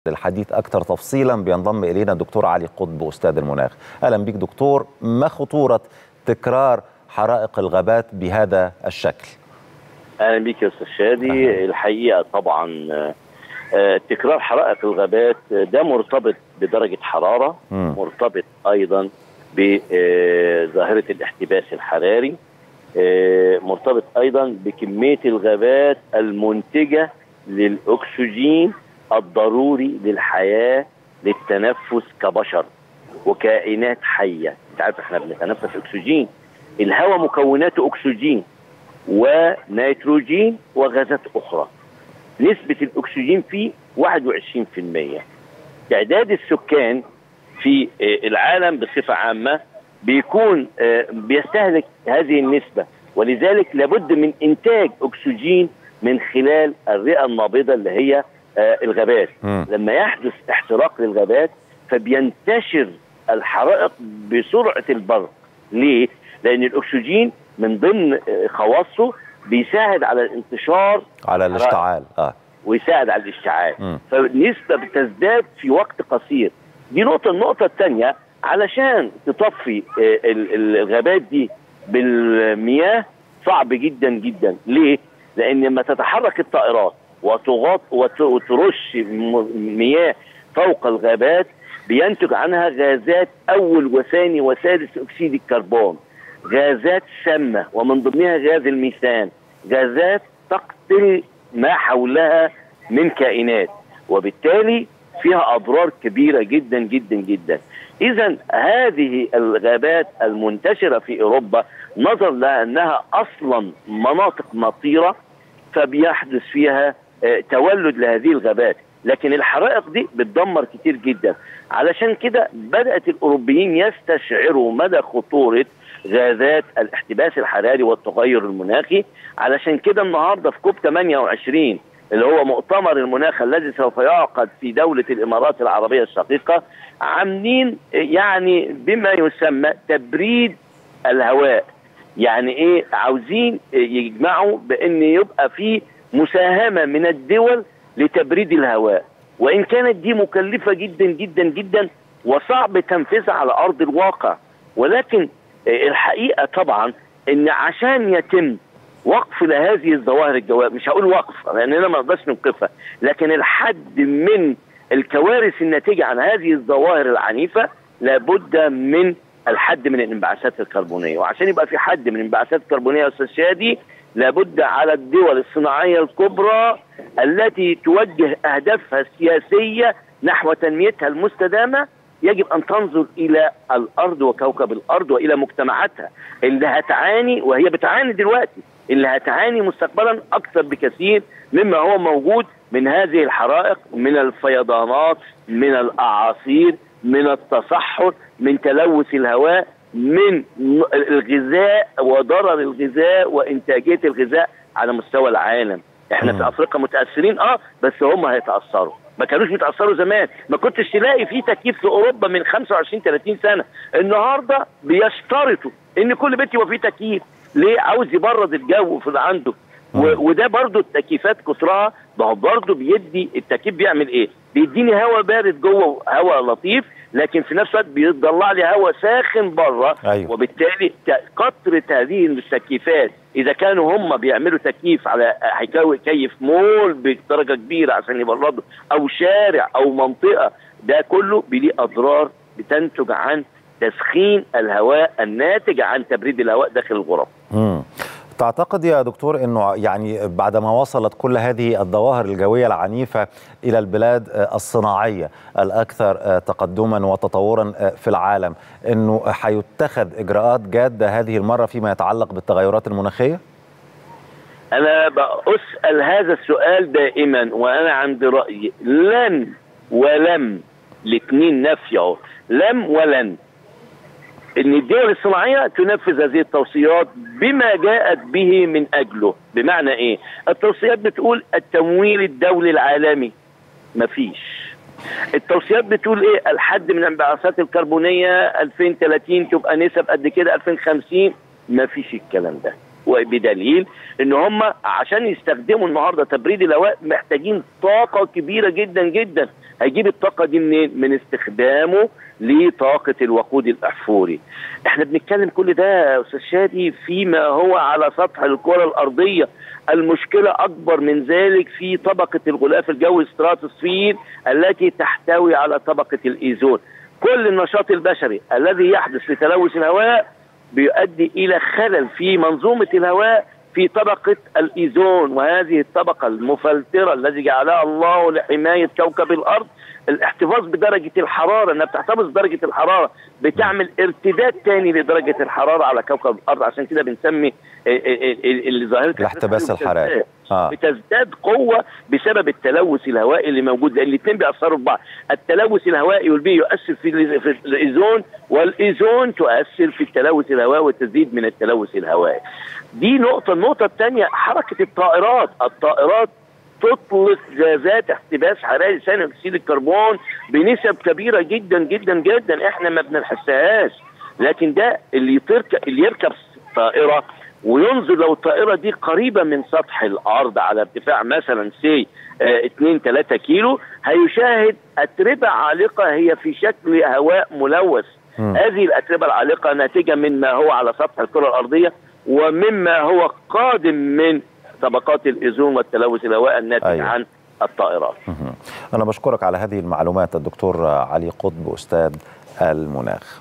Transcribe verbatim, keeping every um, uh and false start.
للحديث أكثر تفصيلا بينضم إلينا الدكتور علي قطب أستاذ المناخ. أهلا بك دكتور. ما خطورة تكرار حرائق الغابات بهذا الشكل؟ أهلا بك يا أستاذ شادي. أهلا. الحقيقة طبعا تكرار حرائق الغابات ده مرتبط بدرجة حرارة، م. مرتبط أيضا بظاهرة الاحتباس الحراري، مرتبط أيضا بكمية الغابات المنتجة للأكسجين الضروري للحياة للتنفس كبشر وكائنات حية. انت عارف احنا بنتنفس اكسجين، الهواء مكوناته اكسجين ونيتروجين وغازات اخرى. نسبة الاكسجين فيه واحد وعشرين بالمئة. تعداد السكان في العالم بصفة عامة بيكون بيستهلك هذه النسبة، ولذلك لابد من انتاج اكسجين من خلال الرئة النابضة اللي هي آه الغابات. م. لما يحدث احتراق للغابات فبينتشر الحرائق بسرعة البرق. ليه؟ لأن الأكسجين من ضمن خواصه بيساعد على الانتشار على الاشتعال اه ويساعد على الاشتعال، م. فالنسبة بتزداد في وقت قصير. دي نقطة. النقطة الثانية، علشان تطفي آه الغابات دي بالمياه صعب جدا جدا. ليه؟ لأن لما تتحرك الطائرات وتغط وترش مياه فوق الغابات بينتج عنها غازات أول وثاني وثالث أكسيد الكربون، غازات سامة ومن ضمنها غاز الميثان، غازات تقتل ما حولها من كائنات، وبالتالي فيها أضرار كبيرة جدا جدا جدا. إذا هذه الغابات المنتشرة في أوروبا نظرا لها أنها أصلا مناطق مطيرة فبيحدث فيها تولد لهذه الغابات، لكن الحرائق دي بتدمر كتير جدا. علشان كده بدأت الأوروبيين يستشعروا مدى خطورة غازات الاحتباس الحراري والتغير المناخي. علشان كده النهارده في كوب ثمانية وعشرين اللي هو مؤتمر المناخ الذي سوف يعقد في دولة الإمارات العربية الشقيقة، عاملين يعني بما يسمى تبريد الهواء. يعني ايه؟ عاوزين يجمعوا بان يبقى في مساهمة من الدول لتبريد الهواء، وإن كانت دي مكلفة جدا جدا جدا وصعب تنفيذها على أرض الواقع، ولكن الحقيقة طبعا إن عشان يتم وقف لهذه الظواهر الجوية، مش هقول وقف لأننا ما نقدرش نوقفها، لكن الحد من الكوارث الناتجة عن هذه الظواهر العنيفة لابد من الحد من الانبعاثات الكربونية. وعشان يبقى في حد من الانبعاثات الكربونية يا أستاذ شادي لابد على الدول الصناعية الكبرى التي توجه أهدافها السياسية نحو تنميتها المستدامة يجب أن تنظر إلى الأرض وكوكب الأرض وإلى مجتمعاتها اللي هتعاني، وهي بتعاني دلوقتي، اللي هتعاني مستقبلا أكثر بكثير مما هو موجود من هذه الحرائق، من الفيضانات، من الأعاصير، من التصحر، من تلوث الهواء، من الغذاء وضرر الغذاء وإنتاجية الغذاء على مستوى العالم. احنا في افريقيا متاثرين اه بس هم هيتاثروا. ما كانوش بيتاثروا زمان، ما كنتش تلاقي في تكييف في اوروبا من خمسة وعشرين ثلاثين سنه. النهارده بيشترطوا ان كل بيت يبقى فيه تكييف. ليه؟ عاوز يبرد الجو في عنده. وده برضو التكييفات كترها برضو بيدي. التكييف بيعمل ايه؟ بيديني هواء بارد جوه، هواء لطيف، لكن في نفس الوقت بيطلع لي هواء ساخن بره. أيوة. وبالتالي كثره هذه التكييفات اذا كانوا هم بيعملوا تكييف على هيكيف مول بدرجه كبيره عشان يبردوا، او شارع او منطقه، ده كله بليه اضرار بتنتج عن تسخين الهواء الناتج عن تبريد الهواء داخل الغرف. امم تعتقد يا دكتور انه يعني بعدما وصلت كل هذه الظواهر الجويه العنيفه الى البلاد الصناعيه الاكثر تقدما وتطورا في العالم انه هيتخذ اجراءات جاده هذه المره فيما يتعلق بالتغيرات المناخيه؟ انا بسأل هذا السؤال دائما، وانا عندي راي لن ولم، الاثنين نفي، لم ولن، ان الدول الصناعيه تنفذ هذه التوصيات بما جاءت به من اجله. بمعنى ايه؟ التوصيات بتقول التمويل الدولي العالمي، مفيش. التوصيات بتقول ايه؟ الحد من الانبعاثات الكربونيه ألفين وثلاثين تبقى نسب قد كده، ألفين وخمسين مفيش الكلام ده. وبدليل ان هم عشان يستخدموا النهارده تبريد الهواء محتاجين طاقه كبيره جدا جدا. هيجيب الطاقه دي منين؟ من استخدامه لطاقه الوقود الاحفوري. احنا بنتكلم كل ده يا استاذ شادي فيما هو على سطح الكره الارضيه. المشكله اكبر من ذلك في طبقه الغلاف الجوي ستراتوسفير التي تحتوي على طبقه الايزون. كل النشاط البشري الذي يحدث لتلوث الهواء بيؤدي الى خلل في منظومه الهواء في طبقه الايزون، وهذه الطبقه المفلتره الذي جعلها الله لحمايه كوكب الارض. الاحتفاظ بدرجه الحراره، انها بتحتفظ بدرجه الحراره بتعمل ارتداد تاني لدرجه الحراره على كوكب الارض. عشان كده بنسمي ظاهره الاحتباس الحراري آه. بتزداد قوه بسبب التلوث الهوائي اللي موجود، لان الاثنين بيأثروا في بعض. التلوث الهوائي والبيئي يؤثر في في الايزون، والايزون تؤثر في التلوث الهوائي وتزيد من التلوث الهوائي. دي نقطه. النقطه الثانيه حركه الطائرات. الطائرات تطلق غازات احتباس حراري ثاني اكسيد الكربون بنسب كبيره جدا جدا جدا احنا ما بنحسهاش. لكن ده اللي يطير اللي يركب طائره وينظر لو الطائره دي قريبه من سطح الارض على ارتفاع مثلا سي اتنين تلاتة كيلو، هيشاهد اتربه عالقه هي في شكل هواء ملوث. م. هذه الاتربه العالقه ناتجه مما هو على سطح الكره الارضيه ومما هو قادم من طبقات الايزون والتلوث الهواء الناتج أيوة. عن الطائرات. أنا بشكرك على هذه المعلومات الدكتور علي قطب أستاذ المناخ.